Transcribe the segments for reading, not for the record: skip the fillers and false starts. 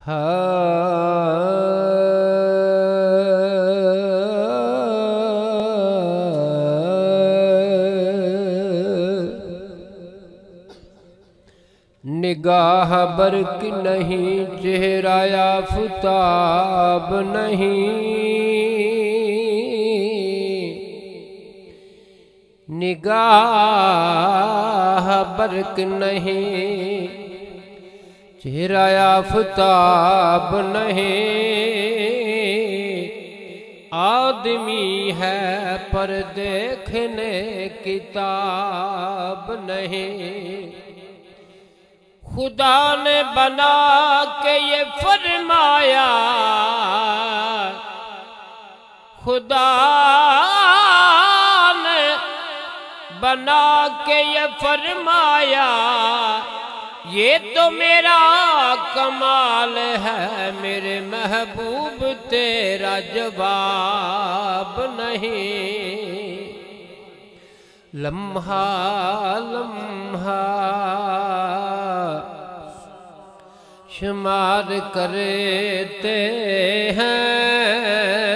نگاہ برق نہیں، چہرہ آفتاب نہیں، نگاہ برق نہیں، چہرہ آفتاب نہیں، آدمی ہے پر دیکھنے کتاب نہیں۔ خدا نے بنا کے یہ فرمایا، خدا نے بنا کے یہ فرمایا، یہ تو میرا کمال ہے میرے محبوب، تیرا جواب نہیں۔ لمحہ لمحہ شمار کرتے ہیں،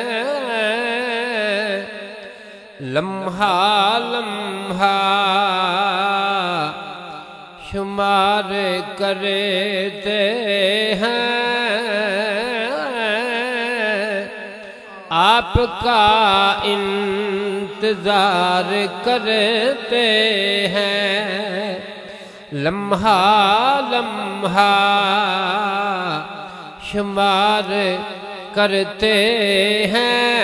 لمحہ لمحہ شمار کرتے ہیں، آپ کا انتظار کرتے ہیں، لمحہ لمحہ شمار کرتے ہیں،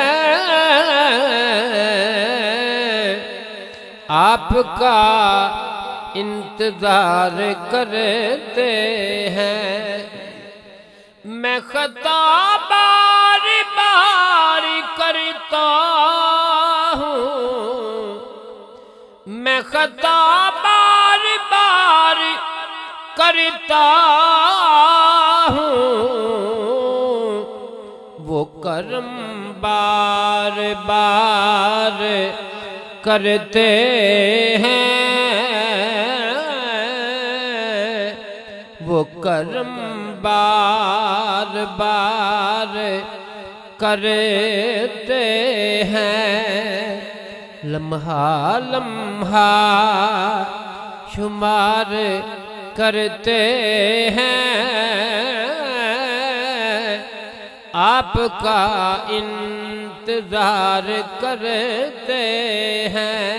آپ کا انتظار کرتے ہیں۔ میں خطا بار بار کرتا ہوں، میں خطا بار بار کرتا ہوں، وہ کرم بار بار کرتے ہیں، وہ کرم بار بار کرتے ہیں، لمحہ لمحہ شمار کرتے ہیں، آپ کا انتظار کرتے ہیں۔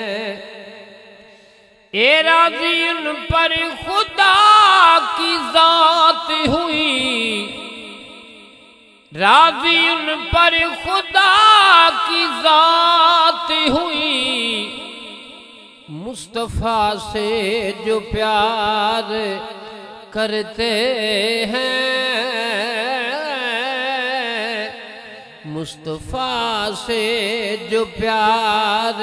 اے راضی ان پر خدا کی ذات ہوئی، راضی ان پر خدا کی ذات ہوئی، مصطفیٰ سے جو پیار کرتے ہیں، مصطفیٰ سے جو پیار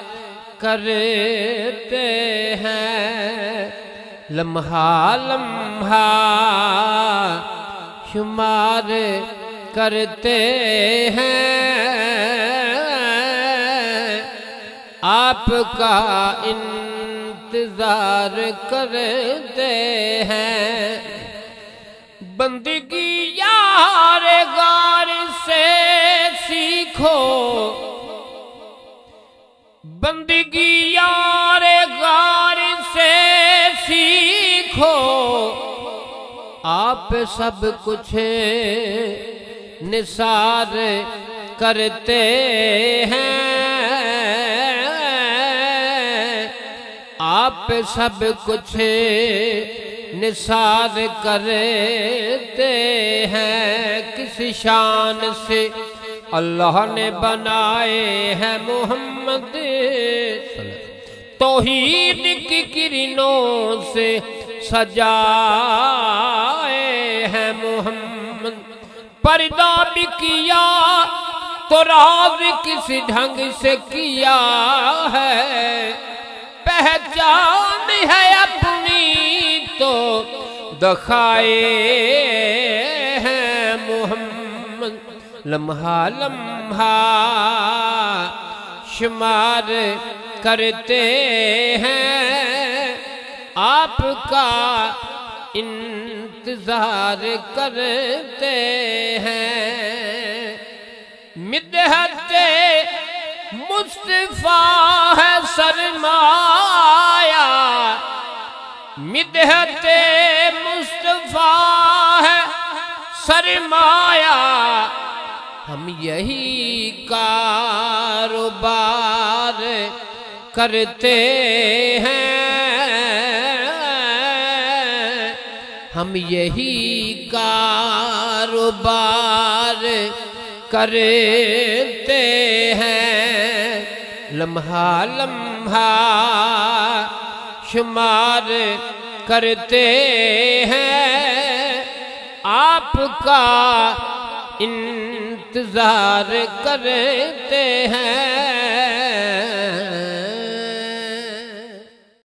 کرتے ہیں، لمحہ لمحہ شمار کرتے ہیں، آپ کا انتظار کرتے ہیں۔ بندگی یار غار سے سیکھو، بندگی یار غار سے سیکھو، آپ سب کچھ نثار کرتے ہیں، آپ سب کچھ نثار کرتے ہیں۔ کس شان سے اللہ نے بنائے ہیں محمد، توحید کی کرنوں سے سجائے ہیں محمد، پردہ بھی کیا تو راز کس ڈھنگ سے کیا ہے، پہچان ہے اپنی تو دکھائے ہیں محمد، لمحہ لمحہ شمار کرتے ہیں، آپ کا انتظار کرتے ہیں مدحت مصطفیٰ ہے سرمایہ مدحت مصطفیٰ ہے سرمایہ ہم یہی کاروبار کرتے ہیں ہم یہی کاروبار کرتے ہیں لمحہ لمحہ شمار کرتے ہیں آپ کا انتظار کرتے ہیں